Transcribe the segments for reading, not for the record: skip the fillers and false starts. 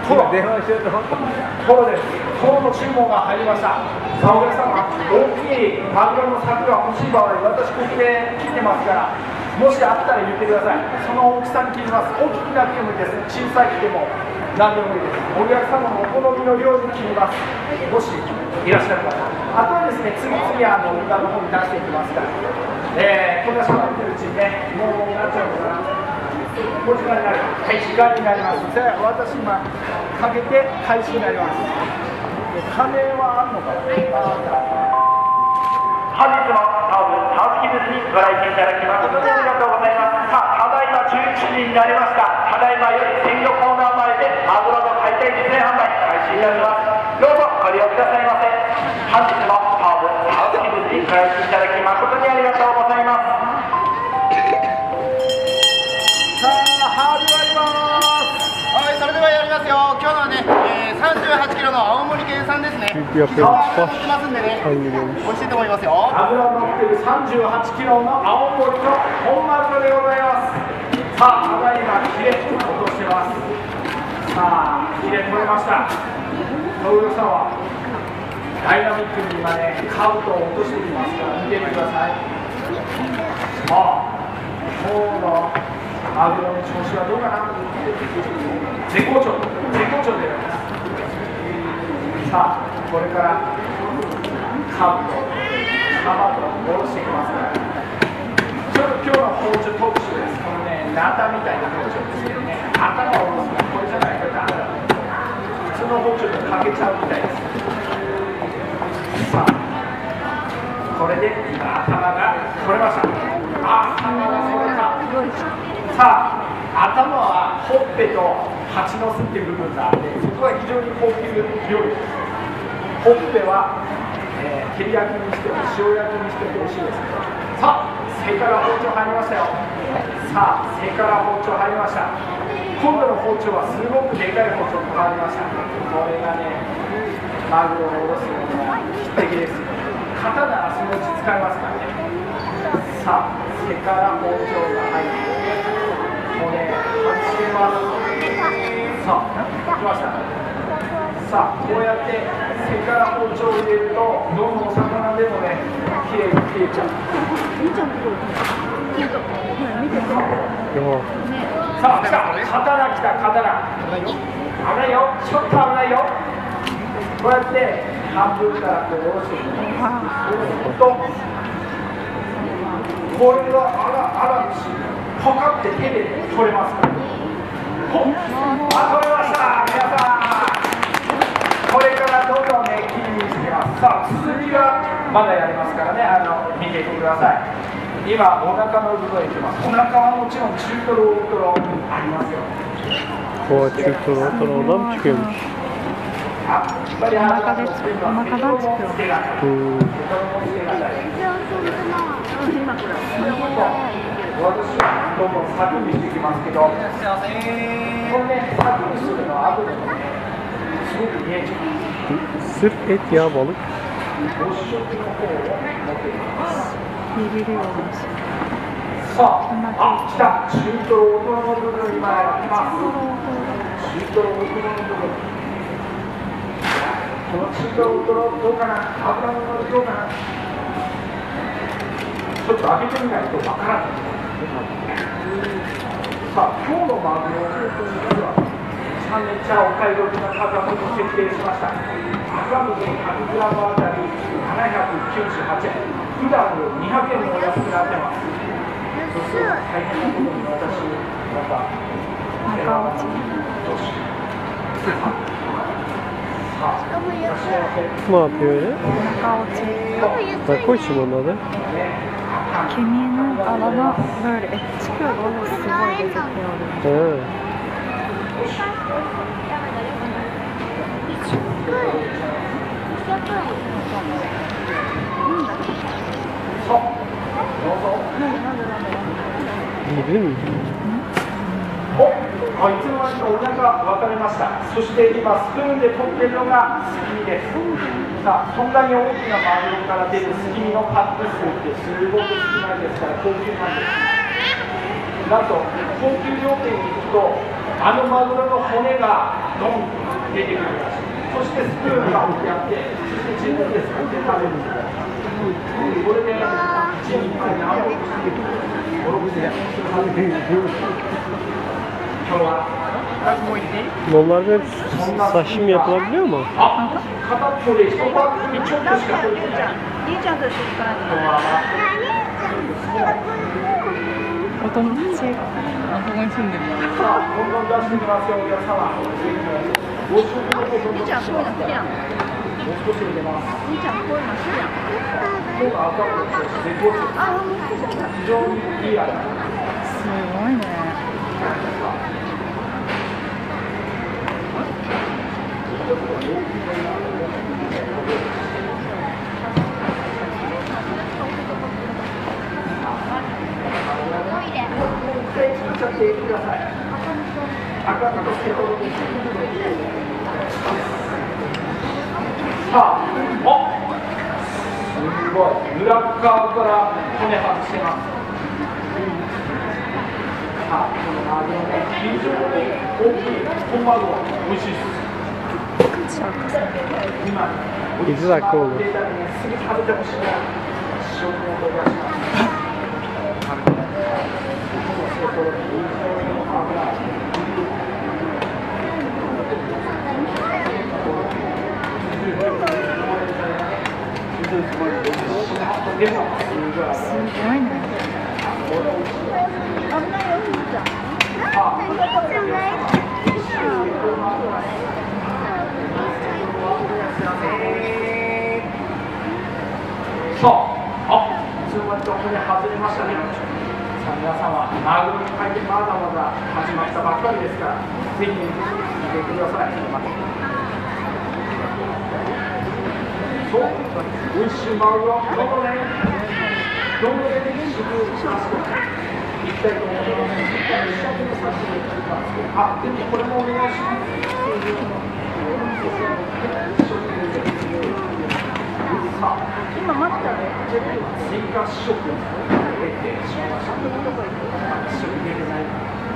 トロ電話しようと思った。トロです。トロの注文が入りました。さあお客様、大きいマグロの柵が欲しい場合、私ここで切ってますから、もしあったら言ってください。その大きさに切ります。大きくなくてもいいです。小さくても何でもいいです。お客様のお好みの量に切ります。もしいらっしゃる方。あとはですね、次々売り場の方に出していきますから。こんな喋ってるうちにね、もうなっちゃうのかな。もう時間になる。はい、時間になります。じゃあ私今かけて開始になります。金はあるのかな。本日もサウスキブスにご来店いただき誠にありがとうございます。さあ、ただいま11時になりました。ただいまより鮮魚コーナー前でマグロの解体実演販売開始いたします。どうぞご利用くださいませ。本日もサウスキブスにご来店いただき誠にありがとうございます。さあ、始まります。 はい、それではやりますよ。今日のはね、38キロの青森県産ですね。 油乗ってますんでね、美味しいと思いますよ。 油乗ってる38キロの青森の本マグロでございます。さあ、ただいまヒレ落としてます。さあ、ヒレ取れました。東洋さんはダイナミックに今ね、カウトを落としてきますから見てみてください。ああ、今日のマグロの調子はどうかな。絶好調、絶好調であります。さあ、これからカブとカマと下ろしていきますから、ちょっと今日の包丁特殊です。このね、ナタみたいな包丁ですけどね、頭を下ろすのはこれじゃないとダメだ。普通の包丁でかけちゃうみたいです。さあ、これで今頭が取れました。あ、頭が取れた。さあ、頭はほっぺと蜂の巣っていう部分があって、そこは非常に高級料理です。ほっぺは、照り焼きにしても塩焼きにしても美味しいです。さあ、背から包丁入りましたよ。さあ、背から包丁入りました。今度の包丁はすごくでかい包丁に変わりました。これがね、マグロをおろすのが匹敵です。刀ならそのうち使えますからね。さあ、背から包丁が入って、もうね、外してます。さあ、来ました。さあ、こうやって背から包丁を入れると、どのお魚でもね、きれいに切れちゃう。さあ、来た、刀来た、刀。危ないよ、ちょっと危ないよ。こうやって半分からこう下ろしていきます。そうすると、これがあらし、パカって手で取れますから。取れました、皆さん。これからどんどんね、切りにしてきます。さあ、続きがまだやりますからね、見ていてください。今、お腹の部分いきます。お腹はもちろん中トロ、大トロありますよ。 こう中トロ、トロ、なんちゅう。 お腹で作る、お腹が作る。私はどんどんサクにしていきますけど、このね、サクにするのは後でもね、すごく見えちゃう。 Sırf et ya balık. ご試食の方を持っていきます。 入れるようにしさあ、来た、中トロ、大トロの部分今やってます。中トロ、大トロの部分。この中トロ、大トロどうかな、油の乗りどうかな。ちょっと開けてみないとわからない。さあ、今日のマグロはめちゃめちゃお買い得な価格を設定しました。赤身で 100g あたり798円、普段より200円もお安くなってます。そうすると大変なことに私、また中落ち。 Ne yapıyor öyle? Jaka otu. Bak koy şimdi onları. Kemiğinin alana böyle et çıkıyor. O su böyle gözüküyor. Gidebilir miyim? いつの間にかお腹分かれました。そして今スプーンで取っているのがすき身です。さあ、そんなに大きなマグロから出るすき身のカップ数ってすごく少ないですから高級なんです。なんと高級料亭に行くとあのマグロの骨がドンと出てくるらしい。そしてスプーンが置いてあって、そして自分ですくって食べるんです。これで1人前何本してる5、6千円食べてる。今日は Normalde sashimi yapılabiliyor mu? あ、片っぽで1パックにちょっとしか取れてない。 兄ちゃんと一緒に行かないと。お友達があそこに住んでる。 さあ、どんどん出してみますよ、お客様。ご試食のこと兄ちゃんこういうの好きやん。 もう少し入れます。 兄ちゃんこういうの好きやん。 今日は赤くて絶好調。非常にいい味。 すごいね。 さあ、お、すごい、裏側から骨外してます。さあ、このマグロね、非常に大きい本マグロ、美味しいです。今、 いつだっけ、 すぐ食べてほしいな。塩の音がします。すごいね。 さあ、いつの間にかここで外れましたね。さあ、皆様、マグロの回転まだまだ始まったばっかりですから、ぜひ見てください。そう、美味しいマグロ、どこね、どこで食しますと、いきたいと思います。あ、でもこれもお願いします。 今待ったね。 追加試食を入れてしまいました。試食入れてない。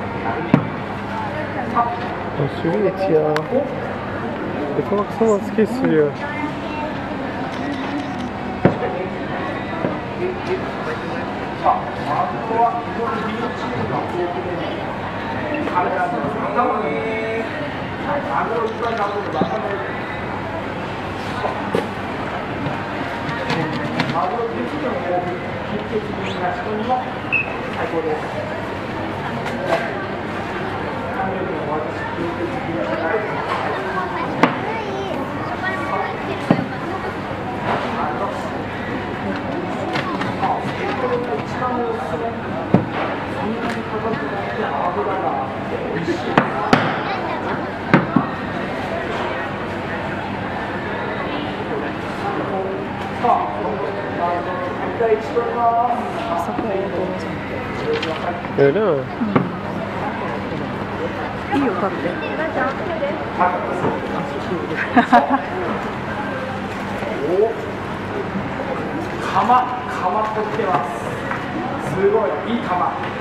Aşırı et ya. Ete baksana nasıl kesiliyor. さあ、マグロは非常にリーチームが豊富で、彼らの頭にマグロいっぱい食べると頭にマグロ的にも豊富、貧血気味な人にも最高です。何よりも私、貧血気味な人が大好きです。一番おすすめ、そんなに高くなくて脂があって美味しい。さあ、第一取ります。 あそこ大トロじゃん。 Öyle mi? いいよ、買って。 お、釜取ってます。すごい、いい釜。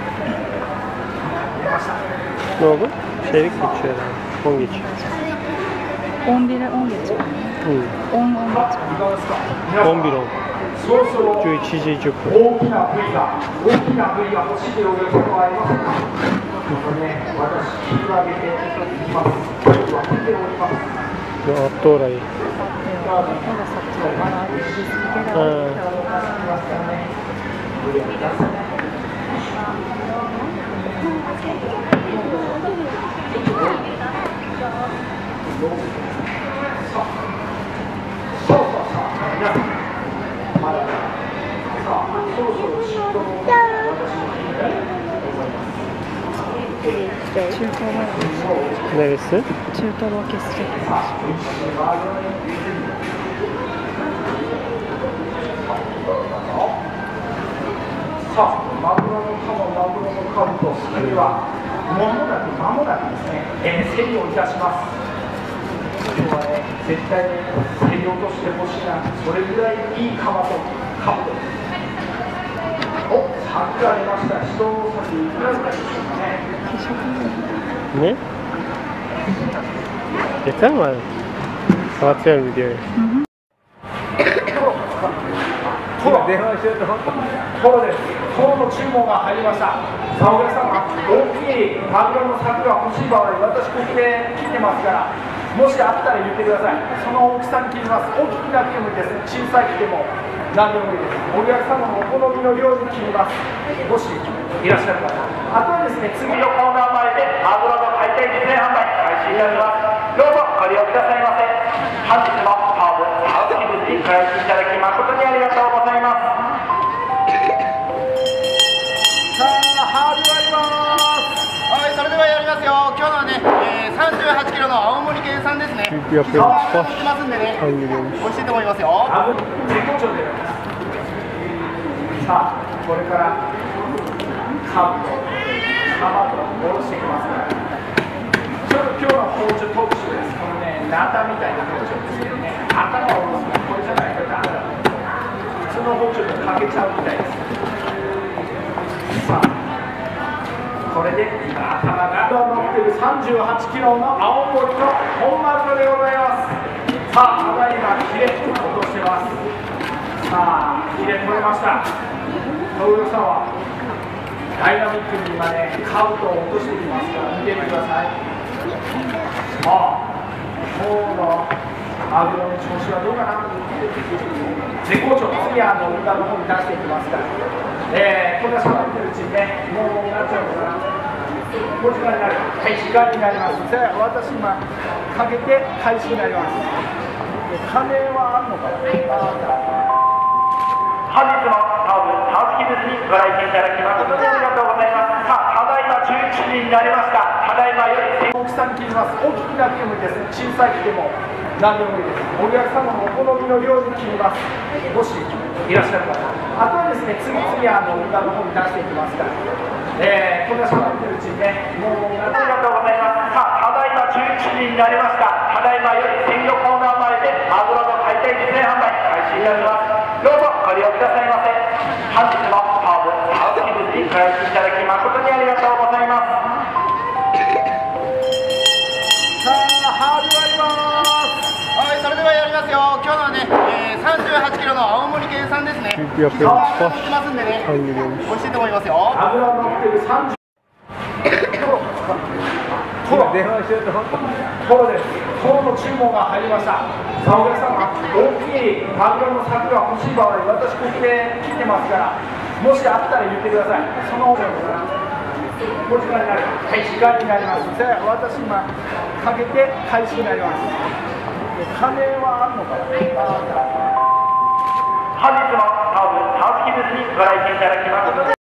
出ました。 Ne oldu? Çeyrek geçiyor herhalde. 10 geçiyor. オンgeçiyor. オンgeçiyor. いかがですか。 11 10. そろそろ 11時10分。 大きな部位が欲しいというお客様はありますか。これね、私切り上げています。今日は見ております。 Attı orayı. Ha. Neresi? 中トロ消しちゃった。 さあ、マグロのカブとそれでは間もなくですね、競りをいたします。今日はね、絶対に競り落としてほしいな、それぐらいいいカブとです。お、さっきありました、一ついくらぐらいでしょうかね。 Ne? Yeter mi? Kapatıyor videoyu. トロです。トロの注文が入りました。さあお客様、大きいマグロの柵が欲しい場合、私ここで切ってますから、もしあったら言ってください。その大きさに切ります。大きくなくてもいいです。小さい切っても何でもいいです。お客様のお好みの量に切ります。もしいらっしゃる方。あとはですね、次のコーナー前でマグロの解体実演販売開始いたします。どうぞご利用くださいませ。本日もハウスキブにご来店いただき誠にありがとうございます。さあ始まります。 はい、それではやりますよ。今日のはね、38キロの青森県産ですね。 やっぱり皮が乗ってますんでね、 半分美味しいと思いますよ。 絶好調でございます。さあこれからカブとカマとおろしていきますから、ちょっと今日の包丁特殊です。このね、ナタみたいな包丁ですけどね、頭をおろすのはこれじゃないとダメだ。普通の包丁とかけちゃうみたいです。さあこれで今頭が乗ってる38キロの青森の本マグロでございます。さあただいまヒレ落としてます。さあヒレ取れました。東洋さんはダイナミックに今ねカウトを落としていきますから見てみてください。今日のマグロの調子はどうかな。絶好調。次は裏の方に出していきますから、こんな喋ってるうちにね、もうなっちゃうからもう時間になる。はい、時間になります。さあ私今かけて開始になります。金はあるのかな。本日もハウスキブスにご来店いただき誠にありがとうございます。さあただいま11時になりました。ただいまより大きさに切ります。大きくなくてもいいです。小さい切っても何でもいいです。お客様のお好みの量に切ります。もしいらっしゃる方。あとはですね、次々裏の方に出していきますから、こんな喋ってるうちにね、もうありがとうございます。さあただいま11時になりました。ただいまより鮮魚コーナー前でマグロの解体実演販売開始いたします。どうぞご利用くださいませ。本日もハウスキブスにご来店いただき誠にありがとうございます。さあ始まります。 はい、それではやりますよ。今日のはね、38キロの青森県産ですね。皮やっぱが乗ってますんでね、 半分美味しいと思いますよ。 油乗ってる30トロです。トロの注文が入りました。さあお客様、大きいマグロの柵が欲しい場合、私ここで切ってますから、もしあったら言ってください。そのもう時間になる。はい、時間になります。さあ私今かけて開始になります。金はあるのかな。本日もハウスキブスにご来店いただきます。